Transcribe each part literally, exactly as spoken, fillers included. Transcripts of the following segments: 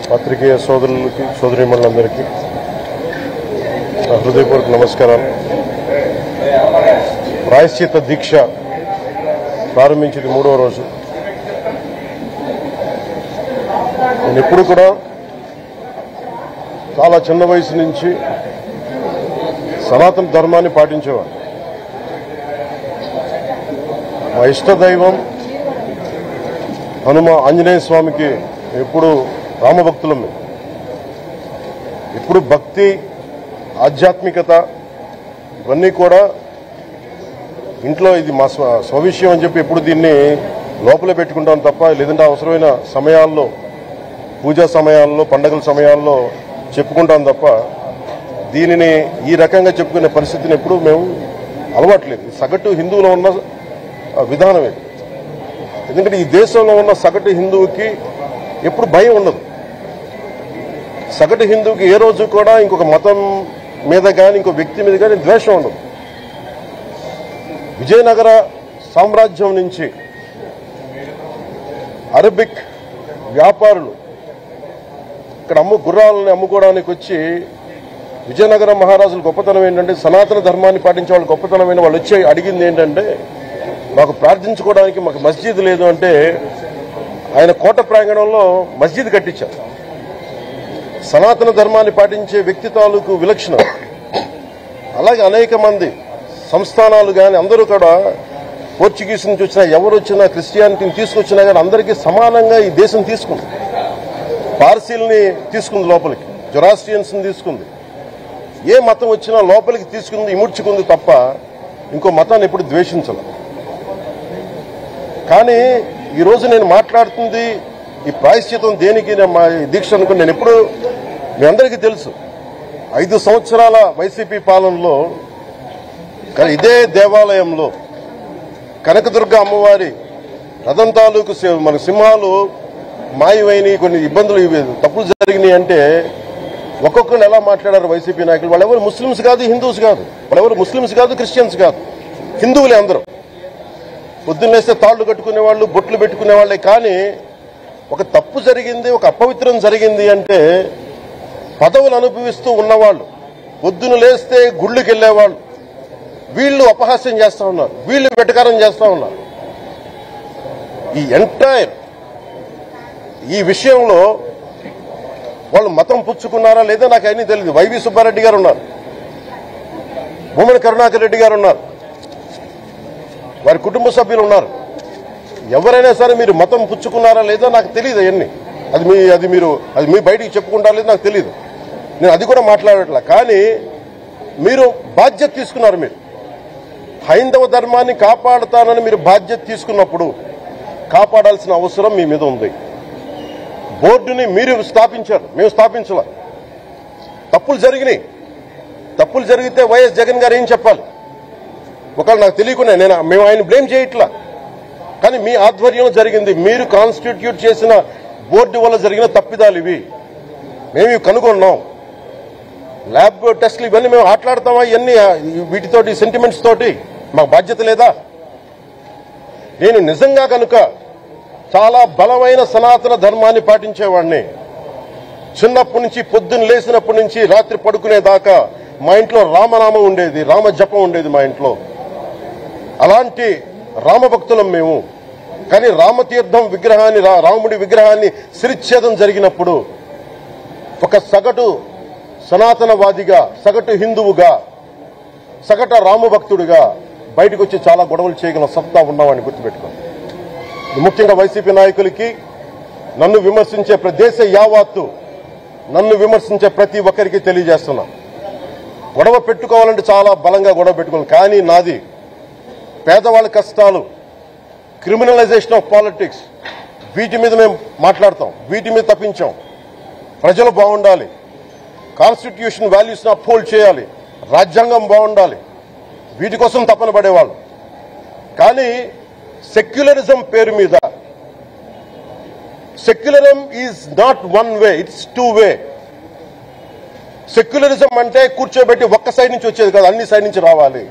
పత్రికేయ సోదరులకి సోదరీమణులందరికీ హృదయపూర్వక నమస్కారాలు. ప్రాయశ్చిత్త దీక్ష ప్రారంభించింది మూడవ రోజు. నేను ఎప్పుడు కూడా చాలా చిన్న వయసు నుంచి సనాతన ధర్మాన్ని పాటించేవాడు. మా ఇష్ట దైవం హనుమ ఆంజనేయ స్వామికి ఎప్పుడు రామభక్తులం. ఇప్పుడు భక్తి, ఆధ్యాత్మికత ఇవన్నీ కూడా ఇంట్లో ఇది మా స్వవిషయం అని చెప్పి ఎప్పుడు దీన్ని లోపలే పెట్టుకుంటాం తప్ప, లేదంటే అవసరమైన సమయాల్లో, పూజా సమయాల్లో, పండగల సమయాల్లో చెప్పుకుంటాం తప్ప దీనిని ఈ రకంగా చెప్పుకునే పరిస్థితిని ఎప్పుడు మేము అలవాట్లేదు. సగటు హిందువులో ఉన్న విధానం ఇది. ఎందుకంటే ఈ దేశంలో ఉన్న సగటు హిందువుకి ఎప్పుడు భయం ఉండదు. సగటు హిందువుకి ఏ రోజు కూడా ఇంకొక మతం మీద కానీ ఇంకో వ్యక్తి మీద కానీ ద్వేషం ఉండదు. విజయనగర సామ్రాజ్యం నుంచి అరబిక్ వ్యాపారులు ఇక్కడ అమ్ము గుర్రాలని అమ్ముకోవడానికి వచ్చి, విజయనగరం మహారాజుల గొప్పతనం ఏంటంటే సనాతన ధర్మాన్ని పాటించే వాళ్ళు గొప్పతనమైన వాళ్ళు వచ్చి అడిగింది ఏంటంటే, మాకు ప్రార్థించుకోవడానికి మాకు మస్జిద్ లేదు అంటే ఆయన కోట ప్రాంగణంలో మస్జిద్ కట్టించారు. సనాతన ధర్మాన్ని పాటించే వ్యక్తి తాలూకు విలక్షణం. అలాగే అనేక మంది సంస్థానాలు కానీ అందరూ కూడా పోర్చుగీస్ నుంచి వచ్చినా, ఎవరు వచ్చినా, క్రిస్టియానిటీని తీసుకొచ్చినా కానీ అందరికీ సమానంగా ఈ దేశం తీసుకుంది. పార్సీల్ని తీసుకుంది లోపలికి, జొరాస్ట్రియన్స్ని తీసుకుంది. ఏ మతం వచ్చినా లోపలికి తీసుకుంది, ఇముడ్చుకుంది తప్ప ఇంకో మతాన్ని ఎప్పుడు ద్వేషించలేదు. కానీ ఈరోజు నేను మాట్లాడుతుంది ఈ ప్రాయశ్చితం దేనికి, మా దీక్ష అనుకుని నేను ఎప్పుడు మీ అందరికీ తెలుసు. ఐదు సంవత్సరాల వైసీపీ పాలనలో ఇదే దేవాలయంలో కనకదుర్గ అమ్మవారి రథం తాలూకు మన సింహాలు మాయమైనవి, కొన్ని ఇబ్బందులు, తప్పులు జరిగినాయి అంటే ఒక్కొక్కరు ఎలా మాట్లాడారు వైసీపీ నాయకులు. వాళ్ళెవరు ముస్లిమ్స్ కాదు, హిందూస్ కాదు, వాళ్ళెవరు ముస్లిమ్స్ కాదు, క్రిస్టియన్స్ కాదు, హిందువులే అందరూ. పొద్దున్నేస్తే తాళ్లు కట్టుకునే వాళ్ళు, బొట్లు పెట్టుకునే వాళ్ళే. కానీ ఒక తప్పు జరిగింది, ఒక అపవిత్రం జరిగింది అంటే పదవులు అనుభవిస్తూ ఉన్నవాళ్ళు, పొద్దున లేస్తే గుళ్ళకి వెళ్లేవాళ్ళు, వీళ్ళు అపహాస్యం చేస్తా ఉన్నారు, వీళ్ళు వెటకారం చేస్తా ఉన్నారు. ఈ ఎంటైర్ ఈ విషయంలో వాళ్ళు మతం పుచ్చుకున్నారా లేదా నాకు అన్నీ తెలియదు. వైవి సుబ్బారెడ్డి గారు ఉన్నారు, భూమన కరుణాకర్ రెడ్డి గారు ఉన్నారు, వారి కుటుంబ సభ్యులు ఉన్నారు. ఎవరైనా సరే మీరు మతం పుచ్చుకున్నారా లేదా నాకు తెలియదు. అవన్నీ అది మీ అది మీరు అది మీ బయటికి చెప్పుకుంటారా లేదా నాకు తెలియదు. నేను అది కూడా మాట్లాడట్లా. కానీ మీరు బాధ్యత తీసుకున్నారు. మీరు హైందవ ధర్మాన్ని కాపాడుతానని మీరు బాధ్యత తీసుకున్నప్పుడు కాపాడాల్సిన అవసరం మీ మీద ఉంది. బోర్డుని మీరు స్థాపించారు, మేము స్థాపించాల. తప్పులు జరిగినాయి. తప్పులు జరిగితే వైఎస్ జగన్ గారు ఏం చెప్పాలి? ఒకవేళ నాకు తెలియకుండా నేను మేము ఆయన బ్లేమ్ చేయట్లా. కానీ మీ ఆధ్వర్యంలో జరిగింది, మీరు కాన్స్టిట్యూట్ చేసిన బోర్డు వల్ల జరిగిన తప్పిదాలు ఇవి, మేము ఇవి కనుగొన్నాం. ల్యాబ్ టెస్టులు ఇవన్నీ మేము ఆటలాడతామా? ఇవన్నీ వీటితోటి సెంటిమెంట్స్ తోటి మాకు బాధ్యత లేదా? నేను నిజంగా కనుక చాలా బలమైన సనాతన ధర్మాన్ని పాటించేవాడిని. చిన్నప్పటి నుంచి పొద్దున్న లేచినప్పటి నుంచి రాత్రి పడుకునేదాకా మా ఇంట్లో రామనామం ఉండేది, రామ జపం ఉండేది మా ఇంట్లో. అలాంటి రామభక్తులం మేము. కానీ రామతీర్థం విగ్రహాన్ని, రాముడి విగ్రహాన్ని శిరచ్ఛేదం జరిగినప్పుడు ఒక సగటు సనాతనవాదిగా, సగటు హిందువుగా, సగటు రామభక్తుడిగా బయటకు వచ్చి చాలా గొడవలు చేయగల సత్తా ఉన్నవాడిని గుర్తుపెట్టుకోండి. ముఖ్యంగా వైసీపీ నాయకులకి, నన్ను విమర్శించే దేశ యావత్తు నన్ను విమర్శించే ప్రతి ఒక్కరికి తెలియజేస్తున్నా, గొడవ పెట్టుకోవాలంటే చాలా బలంగా గొడవ పెట్టుకోవాలి. కానీ నాది పేదవాళ్ళ కష్టాలు, క్రిమినలైజేషన్ ఆఫ్ పాలిటిక్స్, వీటి మీద మేము మాట్లాడతాం, వీటి మీద తప్పించాం. ప్రజలు బాగుండాలి, కాన్స్టిట్యూషన్ వాల్యూస్ని అప్హోల్డ్ చేయాలి, రాజ్యాంగం బాగుండాలి, వీటి కోసం తపన పడేవాళ్ళు. కానీ సెక్యులరిజం పేరు మీద, secularism is not one way, it's two way. Secularism అంటే కూర్చోబెట్టి ఒక్క సైడ్ నుంచి వచ్చేది కాదు, అన్ని సైడ్ నుంచి రావాలి.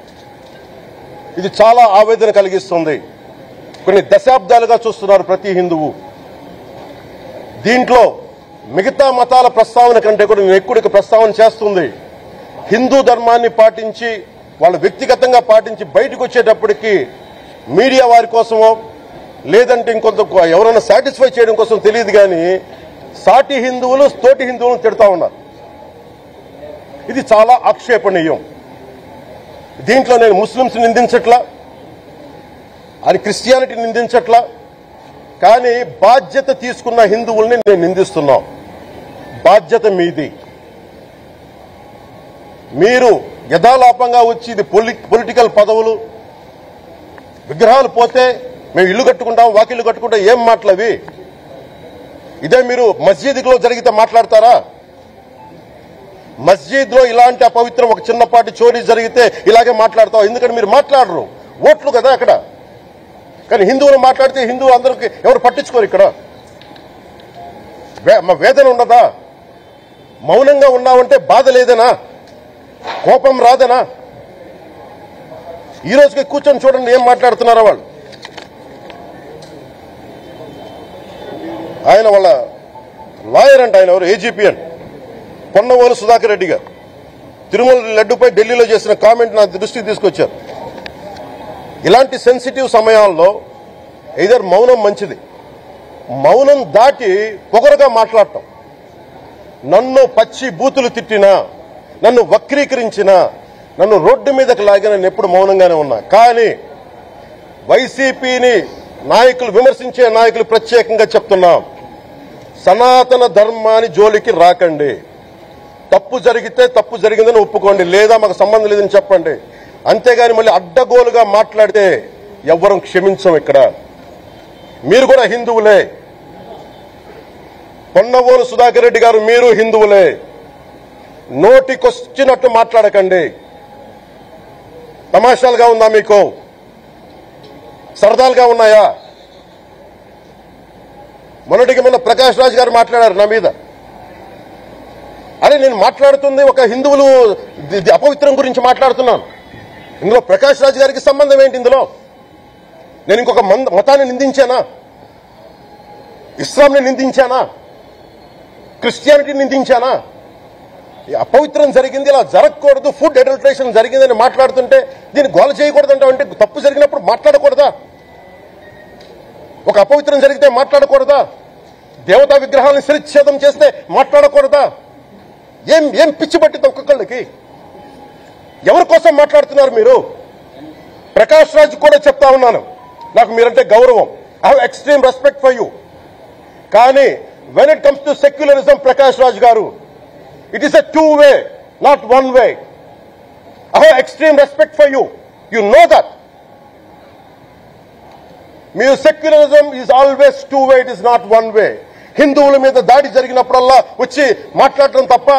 ఇది చాలా ఆవేదన కలిగిస్తుంది. కొన్ని దశాబ్దాలుగా చూస్తున్నారు ప్రతి హిందువు. దీంట్లో మిగతా మతాల ప్రస్తావన కంటే కూడా నేను ఎక్కువ ప్రస్తావన చేస్తుంది హిందూ ధర్మాన్ని పాటించి వాళ్ళు వ్యక్తిగతంగా పాటించి బయటకు వచ్చేటప్పటికి మీడియా వారి కోసమో లేదంటే ఇంకొంత ఎవరైనా సాటిస్ఫై చేయడం కోసం తెలియదు కానీ సాటి హిందువులు తోటి హిందువులను తిడతా ఉన్నారు. ఇది చాలా ఆక్షేపణీయం. దీంట్లో నేను ముస్లింస్ నిందించట్లా, అది క్రిస్టియానిటీ నిందించట్లా, కానీ బాధ్యత తీసుకున్న హిందువుల్ని నేను నిందిస్తున్నాం. బాధ్యత మీది. మీరు యథాలాపంగా వచ్చి ఇది పొలిటికల్ పదవులు విగ్రహాలు పోతే మేము ఇల్లు కట్టుకుంటాం వాకిళ్ళు కట్టుకుంటాం ఏం మాటలవి? ఇదే మీరు మస్జిద్లో జరిగితే మాట్లాడతారా? మస్జిద్లో ఇలాంటి అపవిత్రం ఒక చిన్నపాటి చోరీ జరిగితే ఇలాగే మాట్లాడతాం. ఎందుకంటే మీరు మాట్లాడరు, ఓట్లు కదా అక్కడ. కానీ హిందువులు మాట్లాడితే హిందువులు అందరికి ఎవరు పట్టించుకోరు. ఇక్కడ మా వేదన ఉండదా? మౌనంగా ఉన్నామంటే బాధ లేదనా? కోపం రాదనా? ఈ రోజుకి కూర్చొని చూడండి ఏం మాట్లాడుతున్నారో వాళ్ళు. ఆయన వాళ్ళ లాయర్ అంట, ఆయన ఎవరు ఏజీపీ అని, పొన్నవోలు సుధాకర్ రెడ్డి గారు తిరుమల లడ్డుపై ఢిల్లీలో చేసిన కామెంట్ నా దృష్టికి తీసుకొచ్చారు. ఇలాంటి సెన్సిటివ్ సమయాల్లో ఎయిదర్ మౌనం మంచిది, మౌనం దాటి పొగరుగా మాట్లాడటం, నన్ను పచ్చి బూతులు తిట్టినా, నన్ను వక్రీకరించినా, నన్ను రోడ్డు మీదకి లాగిన నేను ఎప్పుడు మౌనంగానే ఉన్నా. కానీ వైసీపీని నాయకులు విమర్శించే నాయకులు ప్రత్యేకంగా చెప్తున్నాం, సనాతన ధర్మాన్ని జోలికి రాకండి. తప్పు జరిగితే తప్పు జరిగిందని ఒప్పుకోండి, లేదా మాకు సంబంధం లేదని చెప్పండి. అంతేగాని మళ్ళీ అడ్డగోలుగా మాట్లాడితే ఎవ్వరం క్షమించం. ఇక్కడ మీరు కూడా హిందువులే. పొన్నవోలు సుధాకర్ రెడ్డి గారు మీరు హిందువులే. నోటికొచ్చినట్టు మాట్లాడకండి. తమాషాలుగా ఉందా మీకు? సరదాలుగా ఉన్నాయా? మొన్నటికి మొన్న ప్రకాష్ రాజ్ గారు మాట్లాడారు నా మీద. అరే నేను మాట్లాడుతుంది ఒక హిందువులు అపవిత్రం గురించి మాట్లాడుతున్నాను. ఇందులో ప్రకాష్ రాజ్ గారికి సంబంధం ఏంటి? ఇందులో నేను ఇంకొక మతాన్ని నిందించానా? ఇస్లాంని నిందించానా? క్రిస్టియానిటీని నిందించానా? అపవిత్రం జరిగింది, ఇలా జరగకూడదు, ఫుడ్ అడల్టరేషన్ జరిగిందని మాట్లాడుతుంటే దీన్ని గోల చేయకూడదంటే అంటే తప్పు జరిగినప్పుడు మాట్లాడకూడదా? ఒక అపవిత్రం జరిగితే మాట్లాడకూడదా? దేవతా విగ్రహాలను శిరచ్ఛేదం చేస్తే మాట్లాడకూడదా? ఏం ఏం పిచ్చి పట్టింది ఒక్కొక్కళ్ళకి? ఎవరి కోసం మాట్లాడుతున్నారు మీరు? ప్రకాష్ రాజ్ కూడా చెప్తా ఉన్నాను, నాకు మీరంటే గౌరవం. I have extreme respect for you. కానీ when it comes to secularism, Prakash Raj garu, it is a two way, not one way. I have extreme respect for you. You know that. Mere secularism is always two way, it is not one way. హిందువుల మీద దాడి జరిగినప్పుడల్లా వచ్చి మాట్లాడటం తప్ప,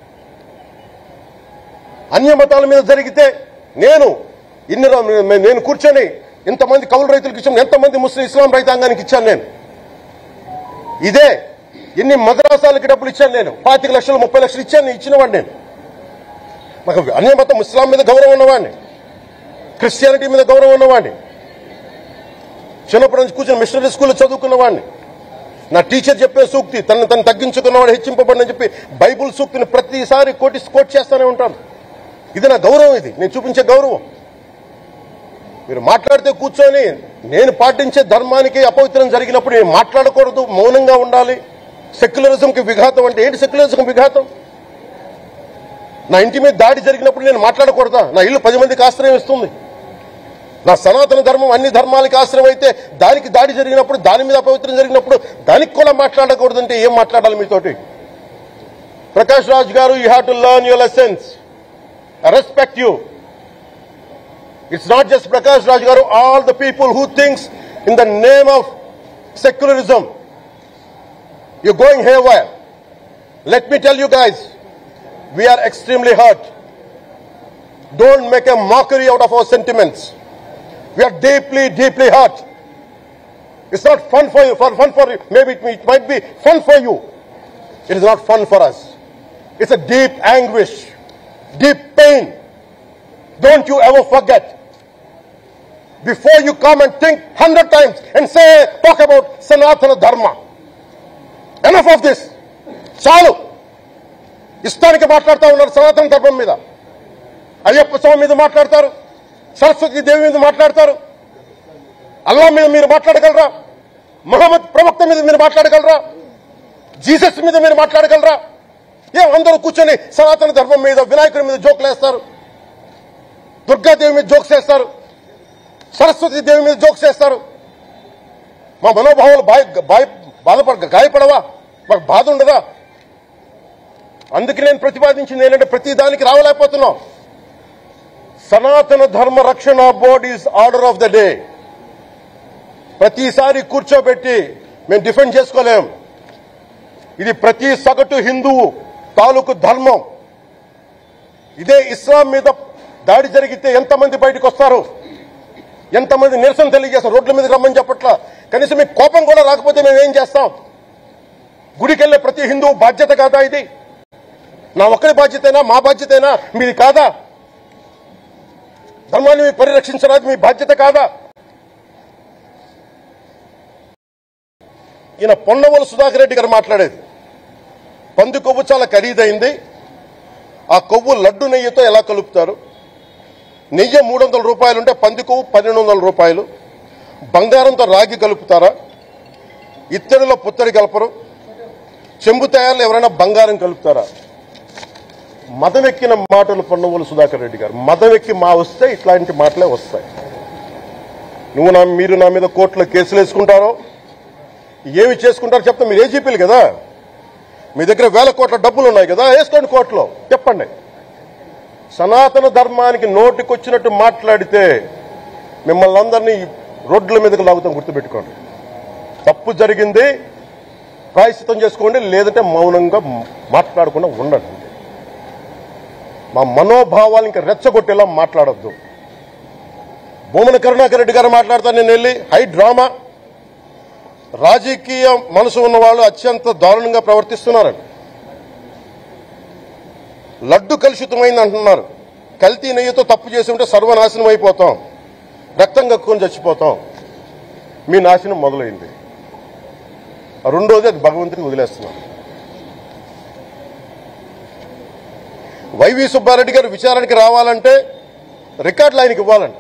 అన్య మతాల మీద జరిగితే నేను ఇన్ని నేను కూర్చొని ఇంతమంది కౌలు రైతులకు ఇచ్చాను, ఎంతమంది ముస్లిం ఇస్లాం రైతాంగానికి ఇచ్చాను నేను. ఇదే ఎన్ని మద్రాసాలకి డబ్బులు ఇచ్చాను నేను, పాతిక లక్షలు ముప్పై లక్షలు ఇచ్చాను, ఇచ్చినవాడిని నేను. నాకు అన్య మతం ఇస్లాం మీద గౌరవం ఉన్నవాడిని, క్రిస్టియానిటీ మీద గౌరవం ఉన్నవాడిని, చిన్నప్పటి నుంచి కూర్చొని మిషనరీ స్కూల్లో చదువుకున్నవాడిని. నా టీచర్ చెప్పే సూక్తి, తను తను తగ్గించుకున్నవాడు హెచ్చింపబడిని చెప్పి బైబుల్ సూక్తిని ప్రతిసారి కోటి కోట్ చేస్తూనే ఉంటాను. ఇది నా గౌరవం, ఇది నేను చూపించే గౌరవం. మీరు మాట్లాడితే కూర్చొని నేను పాటించే ధర్మానికి అపవిత్రం జరిగినప్పుడు నేను మాట్లాడకూడదు, మౌనంగా ఉండాలి. సెక్యులరిజంకి విఘాతం అంటే ఏంటి? సెక్యులరిజం విఘాతం? నా ఇంటి మీద దాడి జరిగినప్పుడు నేను మాట్లాడకూడదా? నా ఇల్లు పది మందికి ఆశ్రయం ఇస్తుంది. నా సనాతన ధర్మం అన్ని ధర్మాలకి ఆశ్రయం అయితే దానికి దాడి జరిగినప్పుడు, దాని మీద అపవిత్రం జరిగినప్పుడు దానికి కూడా మాట్లాడకూడదంటే ఏం మాట్లాడాలి మీతోటి? Prakash Raj garu, you have to learn your lessons. I respect you. It's not just Prakash Raj garu, all the people who thinks in the name of secularism you're going haywire. Let me tell you guys, we are extremely hurt. Don't make a mockery out of our sentiments. We are deeply, deeply hurt. It's not fun for you, for fun for you. Maybe it, it might be fun for you. It is not fun for us. It's a deep anguish, deep pain. Don't you ever forget. Before you come and think hundred times and say, talk about Sanatana Dharma. Enough of this. చాలు. ఇష్టానికి మాట్లాడుతూ ఉన్నారు సనాతన ధర్మం మీద. అయ్యప్ప స్వామి మీద మాట్లాడతారు, సరస్వతి దేవి మీద మాట్లాడతారు, అల్లా మీద మీరు మాట్లాడగలరా? మహమ్మద్ ప్రవక్త మీద మీరు మాట్లాడగలరా? జీసస్ మీద మీరు మాట్లాడగలరా? ఏం అందరూ కూర్చొని సనాతన ధర్మం మీద, వినాయకుడి మీద జోకులు వేస్తారు, దుర్గాదేవి మీద జోక్స్ వేస్తారు, సరస్వతి దేవి మీద జోక్స్ వేస్తారు. మా మనోభావాలు బాధపడ గాయపడవా? మాకు బాధ ఉండదా? అందుకే నేను ప్రతిపాదించింది ఏంటంటే ప్రతి దానికి రావలేకపోతున్నాం. Sanatana Dharma Rakshana board is order of the day. ప్రతిసారి కూర్చోబెట్టి మేము డిఫెండ్ చేసుకోలేం. ఇది ప్రతి సగటు హిందువు తాలూకు ధర్మం. ఇదే ఇస్లాం మీద దాడి జరిగితే ఎంతమంది బయటకు వస్తారు, ఎంతమంది నిరసన తెలియజేస్తారు? రోడ్ల మీద రమ్మని చెప్పట్లా. కనీసం మీకు కోపం కూడా రాకపోతే మేము ఏం చేస్తాం? గుడికెళ్లే ప్రతి హిందువు బాధ్యత కాదా ఇది? నా ఒక్కరి బాధ్యతైనా, మా బాధ్యతైనా, మీది కాదా? ధర్మాన్ని మీరు పరిరక్షించడానికి మీ బాధ్యత కాదా? ఈయన పొన్నవోలు సుధాకర్ రెడ్డి గారు మాట్లాడేది, పంది కొవ్వు చాలా ఖరీదైంది, ఆ కొవ్వు లడ్డు నెయ్యితో ఎలా కలుపుతారు? నెయ్యి మూడు వందల రూపాయలు ఉంటే పంది కొవ్వు పన్నెండు వందల రూపాయలు. బంగారంతో రాగి కలుపుతారా? ఇత్తడిలో పుత్తడి కలపరు. చెంబు తయారులో ఎవరైనా బంగారం కలుపుతారా? మదవెక్కిన మాటలు పొన్నవోలు సుధాకర్ రెడ్డి గారు. మదవెక్కి మా వస్తే ఇట్లాంటి మాటలే వస్తాయి. నువ్వు నా మీరు నా మీద కోర్టులో కేసులు వేసుకుంటారో ఏమి చేసుకుంటారో చెప్తా. మీరు ఏజీపీలు కదా, మీ దగ్గర వేల కోట్ల డబ్బులు ఉన్నాయి కదా, వేసుకోండి కోర్టులో. చెప్పండి. సనాతన ధర్మానికి నోటికొచ్చినట్టు మాట్లాడితే మిమ్మల్ని అందరినీ రోడ్ల మీదకి లాగుతాం, గుర్తుపెట్టుకోండి. తప్పు జరిగింది, ప్రాయశ్చిత్తం చేసుకోండి, లేదంటే మౌనంగా మాట్లాడకుండా ఉండండి. మా మనోభావాలు ఇంకా రెచ్చగొట్టేలా మాట్లాడొద్దు. భూమన కరుణాకర్ రెడ్డి గారు మాట్లాడతాను నేను వెళ్ళి హై డ్రామా, రాజకీయ మనసు ఉన్న వాళ్ళు అత్యంత దారుణంగా ప్రవర్తిస్తున్నారండి. లడ్డు కలుషితమైంది అంటున్నారు. కల్తీ నెయ్యితో తప్పు చేసి ఉంటే సర్వనాశనం అయిపోతాం, రక్తం కక్కుని చచ్చిపోతాం. మీ నాశనం మొదలైంది. రెండోది అది భగవంతుడికి వదిలేస్తున్నాం. వైవి సుబ్బారెడ్డి గారు విచారణకి రావాలంటే రికార్డులు ఆయనకి ఇవ్వాలండి.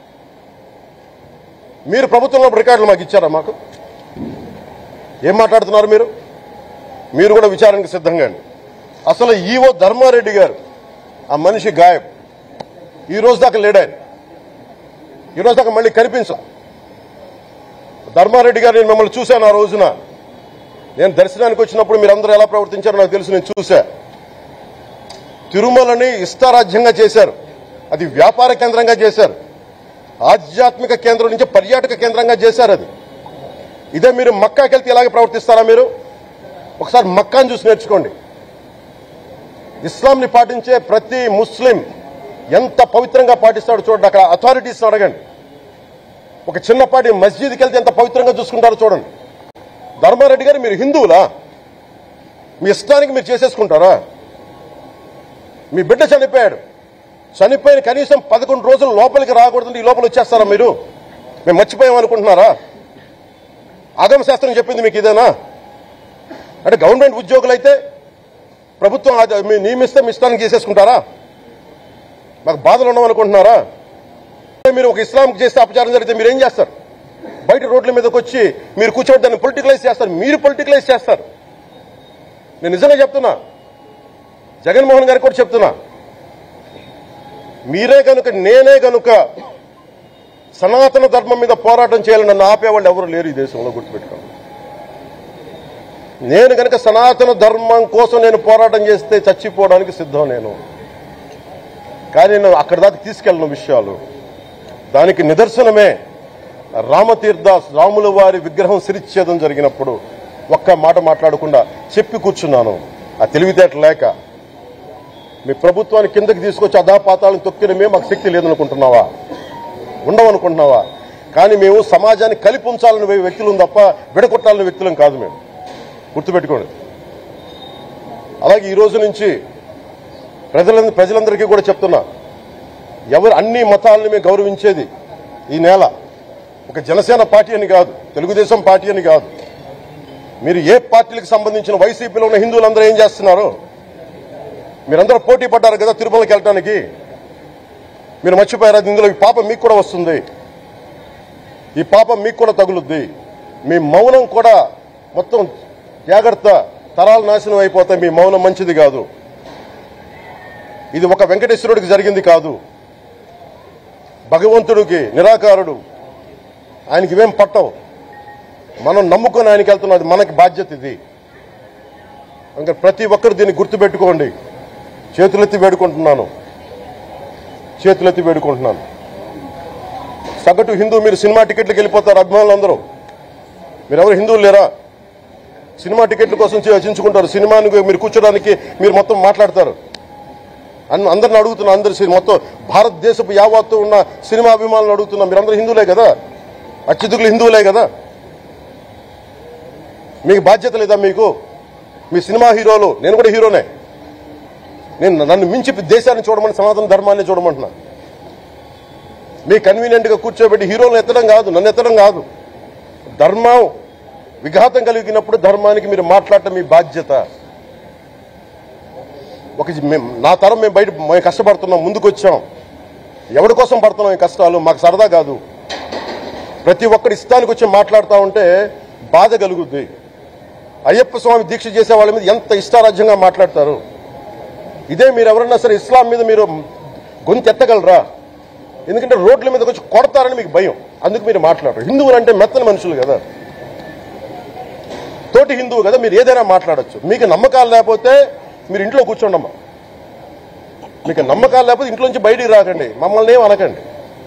మీరు ప్రభుత్వంలో రికార్డులు మాకు ఇచ్చారా? మాకు ఏం మాట్లాడుతున్నారు మీరు? మీరు కూడా విచారణకు సిద్ధంగా అండి. అసలు ఈవో ధర్మారెడ్డి గారు, ఆ మనిషి గాయబ్. ఈ రోజు దాకా లేడాయన, ఈ రోజు దాకా మళ్ళీ కనిపించ. ధర్మారెడ్డి గారు, నేను మిమ్మల్ని చూశాను ఆ రోజున. నేను దర్శనానికి వచ్చినప్పుడు మీరందరూ ఎలా ప్రవర్తించారో నాకు తెలుసు, నేను చూశా. తిరుమలని ఇష్టారాజ్యంగా చేశారు, అది వ్యాపార కేంద్రంగా చేశారు, ఆధ్యాత్మిక కేంద్రం నుంచి పర్యాటక కేంద్రంగా చేశారు. అది ఇదే మీరు మక్కాకి వెళ్తే ఇలాగే ప్రవర్తిస్తారా? మీరు ఒకసారి మక్కాను చూసి నేర్చుకోండి. ఇస్లాంని పాటించే ప్రతి ముస్లిం ఎంత పవిత్రంగా పాటిస్తాడో చూడండి. అక్కడ అథారిటీస్ని అడగండి. ఒక చిన్నపాటి మస్జిద్కి వెళ్తే ఎంత పవిత్రంగా చూసుకుంటారో చూడండి. ధర్మారెడ్డి గారు, మీరు హిందువులా? మీ ఇష్టానికి మీరు చేసేసుకుంటారా? మీ బిడ్డ చనిపోయాడు, చనిపోయిన కనీసం పదకొండు రోజులు లోపలికి రాకూడదంటే ఈ లోపల వచ్చేస్తారా మీరు? మేము మర్చిపోయామనుకుంటున్నారా? ఆగమ శాస్త్రం చెప్పింది మీకు ఇదేనా? అంటే గవర్నమెంట్ ఉద్యోగులు అయితే ప్రభుత్వం నియమిస్తే మీ ఇష్టానికి చేసేసుకుంటారా? మాకు బాధలు ఉండవనుకుంటున్నారా? మీరు ఒక ఇస్లాంకి చేస్తే అపచారం జరిగితే మీరు ఏం చేస్తారు? బయట రోడ్ల మీదకి వచ్చి మీరు కూర్చోబెట్టి దాన్ని పొలిటికలైజ్ చేస్తారు. మీరు పొలిటికలైజ్ చేస్తారు. నేను నిజంగా చెప్తున్నా, జగన్మోహన్ గారికి కూడా చెప్తున్నా. మీరే కనుక, నేనే కనుక సనాతన ధర్మం మీద పోరాటం చేయాలని నన్ను ఆపేవాళ్ళు ఎవరు లేరు ఈ దేశంలో, గుర్తుపెట్టుకోండి. నేను కనుక సనాతన ధర్మం కోసం నేను పోరాటం చేస్తే చచ్చిపోవడానికి సిద్ధం నేను. కానీ నేను అక్కడి దాకా తీసుకెళ్ళిన విషయాలు దానికి నిదర్శనమే. రామతీర్థ రాముల వారి విగ్రహం శిరిచ్ఛేదం జరిగినప్పుడు ఒక్క మాట మాట్లాడకుండా చెప్పి కూర్చున్నాను. ఆ తెలివితేటలు లేక మీ ప్రభుత్వాన్ని కిందకి తీసుకొచ్చి అధాపాతాలను తొక్కిన మేము మాకు శక్తి లేదనుకుంటున్నావా? ఉండవనుకుంటున్నావా? కానీ మేము సమాజాన్ని కలిపి ఉంచాలని వ్యక్తులు తప్ప విడగొట్టాలని వ్యక్తులం కాదు మేము, గుర్తుపెట్టుకోండి. అలాగే ఈ రోజు నుంచి ప్రజలందరూ ప్రజలందరికీ కూడా చెప్తున్నా, ఎవరు అన్ని మతాలను మేము గౌరవించేది ఈ నేల. ఒక జనసేన పార్టీ అని కాదు, తెలుగుదేశం పార్టీ అని కాదు, మీరు ఏ పార్టీలకు సంబంధించిన వైసీపీలో ఉన్న హిందువులందరూ ఏం చేస్తున్నారు? మీరందరూ పోటీ పడ్డారు కదా తిరుమలకి వెళ్ళడానికి. మీరు మర్చిపోయారు, ఇందులో ఈ పాపం మీకు కూడా వస్తుంది, ఈ పాపం మీకు కూడా తగులుద్ది. మీ మౌనం కూడా మొత్తం జాగ్రత్త, తరాలు నాశనం అయిపోతాయి. మీ మౌనం మంచిది కాదు. ఇది ఒక వెంకటేశ్వరుడికి జరిగింది కాదు, భగవంతుడికి, నిరాకారుడు, ఆయనకి ఇవేం పట్టవు. మనం నమ్ముకొని ఆయనకి వెళ్తున్నది, మనకి బాధ్యత ఇది. ఇంకా ప్రతి ఒక్కరు దీన్ని గుర్తుపెట్టుకోండి. చేతులెత్తి వేడుకుంటున్నాను, చేతులెత్తి వేడుకుంటున్నాను. సగటు హిందూ మీరు సినిమా టికెట్లకు వెళ్ళిపోతారు. అభిమానులు అందరూ మీరెవరు హిందువులు లేరా? సినిమా టికెట్ల కోసం చర్చించుకుంటారు. సినిమాని మీరు కూర్చోడానికి మీరు మొత్తం మాట్లాడతారు. అందరిని అడుగుతున్నా, అందరు మొత్తం భారతదేశపు యావత్తు ఉన్న సినిమా అభిమానులు అడుగుతున్నా, మీరందరూ హిందువులే కదా, అత్యధికులు హిందువులే కదా, మీకు బాధ్యత లేదా? మీకు మీ సినిమా హీరోలు, నేను కూడా హీరోనే, నేను నన్ను మించి దేశాన్ని చూడమని, సనాతన ధర్మాన్ని చూడమంటున్నా. మీ కన్వీనియంట్ గా కూర్చోబెట్టి హీరోలను ఎత్తడం కాదు, నన్ను ఎత్తడం కాదు. ధర్మం విఘాతం కలిగినప్పుడు ధర్మానికి మీరు మాట్లాడటం మీ బాధ్యత. ఒక నా తరం మేము బయట మేము కష్టపడుతున్నాం, ముందుకు వచ్చాం. ఎవరి కోసం పడుతున్నాం ఈ కష్టాలు? మాకు సరదా కాదు. ప్రతి ఒక్కరి ఇష్టానికి వచ్చి మాట్లాడుతూ ఉంటే బాధ కలుగుద్ది. అయ్యప్ప స్వామి దీక్ష చేసే వాళ్ళ మీద ఎంత ఇష్టారాజ్యంగా మాట్లాడతారు. ఇదే మీరు ఎవరన్నా సరే ఇస్లాం మీద మీరు గొంతు ఎత్తగలరా? ఎందుకంటే రోడ్ల మీద వచ్చి కొడతారని మీకు భయం, అందుకు మీరు మాట్లాడరు. హిందువులు అంటే మెత్తని మనుషులు కదా, తోటి హిందువు కదా, మీరు ఏదైనా మాట్లాడచ్చు. మీకు నమ్మకాలు లేకపోతే మీరు ఇంట్లో కూర్చోండమ్మా. మీకు నమ్మకాలు లేకపోతే ఇంట్లోంచి బయటికి రాకండి, మమ్మల్ని ఏం అనకండి.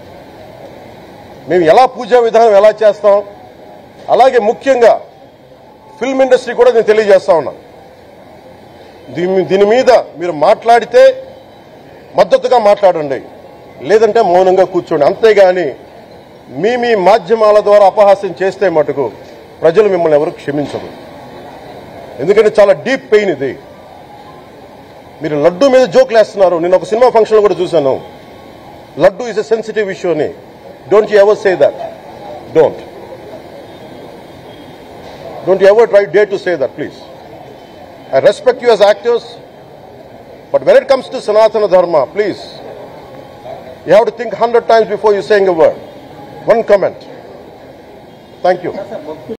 మేము ఎలా పూజా విధానం ఎలా చేస్తాం, అలాగే ముఖ్యంగా ఫిల్మ్ ఇండస్ట్రీ కూడా నేను తెలియజేస్తా ఉన్నా. దీని దీని మీద మీరు మాట్లాడితే మద్దతుగా మాట్లాడండి, లేదంటే మౌనంగా కూర్చోండి. అంతేగాని మీ మీ మాధ్యమాల ద్వారా అపహాస్యం చేస్తే మటుకు ప్రజలు మిమ్మల్ని ఎవరు క్షమించరు. ఎందుకంటే చాలా డీప్ పెయిన్ ఇది. మీరు లడ్డు మీద జోక్లు వేస్తున్నారు. నేను ఒక సినిమా ఫంక్షన్ కూడా చూశాను. Laddu is a sensitive issue అని. Don't you ever say that. Don't don't you ever try day to say that, please. I respect you as actors, but when it comes to Sanatana Dharma, please, you have to think a hundred times before you saying a word. One comment. Thank you.